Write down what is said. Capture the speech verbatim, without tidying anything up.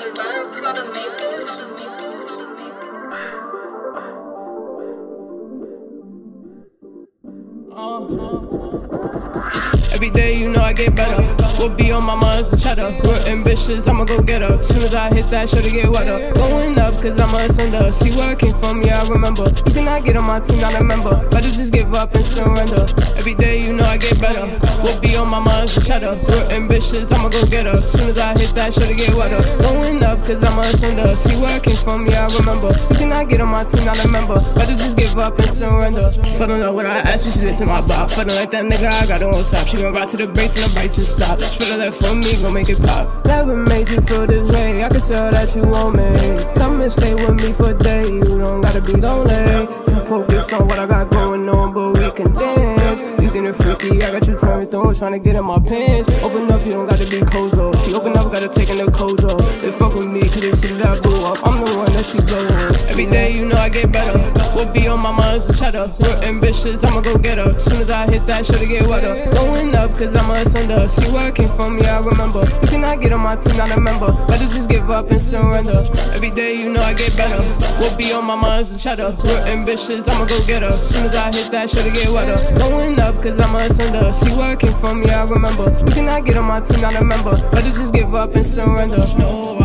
Every day, you know I get better. What be on my mind's a cheddar. Real ambitious, I'ma go get her. Soon as I hit that, sure to get wetter. Going up, cause I'm a sender. See where I came from, yeah, I remember. You cannot get on my team, not a member. Better just give up and surrender. Every day, you know I get better. What be on my mind's a cheddar. Real ambitious, I'ma go get her. Soon as I hit that, sure to get wetter. Going up, cause I'm a sender. See where I came from, yeah, I remember. You cannot get on my team, not a member. Better just give up and surrender. Fucking know what I asked, she lit to my bop. Fucking like that nigga, I got her on top. She gon' ride to the brakes and the brakes to stop. Feel that for me, gon' make it pop. Never made you feel this way. I can tell that you want me. Come and stay with me for a day. You don't gotta be lonely. Too focused on what I got going on, but we can dance. You getting freaky, I got you turned through, trying to get in my pants. Open up, you don't gotta be cozy. She open up, gotta take in the clothes off. They fuck with me, cause they see that I blew up. I'm the one that she blow on. Every day, you know I get better. What be on my mind's a cheddar. Real ambitious, I'ma go get her. Soon as I hit that, sure to get wetter. Going up, cause I'm a sender. See where I came from, yeah, I remember. You cannot get on my team, not a member. Better just give up and surrender. Every day, you know I get better. What be on my mind's a cheddar. Real ambitious, I'ma go get her. Soon as I hit that, sure to get wetter. Going up, cause I'm a sender. See where I came from, yeah, I remember. You cannot get on my team, not a member. Better just give up and surrender. No.